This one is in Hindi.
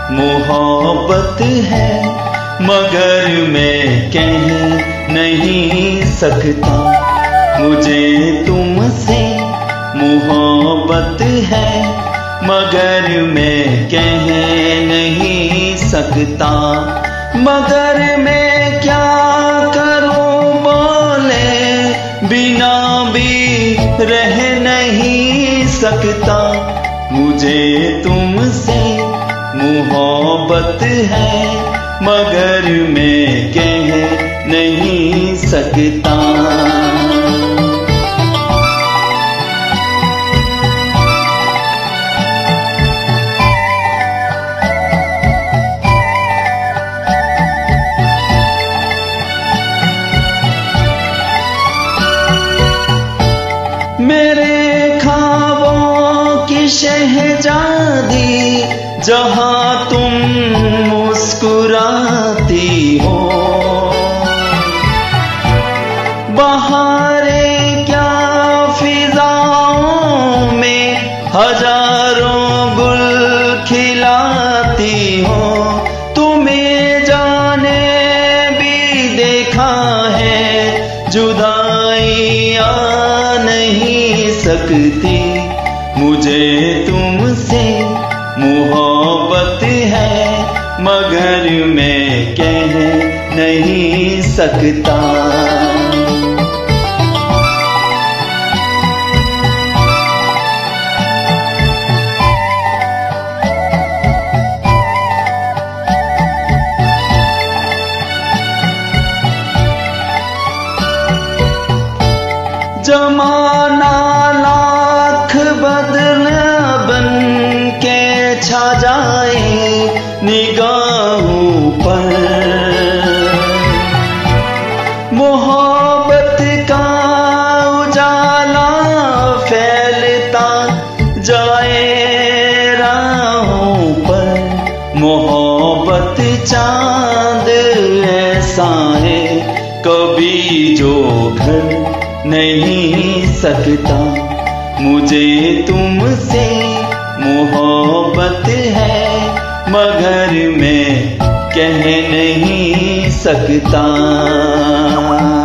मोहब्बत है मगर मैं कह नहीं सकता। मुझे तुमसे मोहब्बत है मगर मैं कह नहीं सकता। मगर मैं क्या करूं बोले बिना भी रह नहीं सकता। मुझे तुमसे मोहब्बत है मगर मैं कह नहीं सकता। मेरे ख्वाबों की शहजादी जहां तुम मुस्कुराती हो। बहारें क्या फिजाओं में हजारों गुल खिलाती हो। तुम्हें जाने भी देखा है जुदाई आ नहीं सकती। मुझे तुमसे मोहब्बत है मगर मैं कह नहीं सकता। जमाना लाख बदला बन के छा जाए निगाहों पर। मोहब्बत का उजाला फैलता जाए राहों पर। मोहब्बत चांद ऐसा है कभी जो घर नहीं सकता। मुझे तुमसे मोहब्बत है मगर मैं कह नहीं सकता।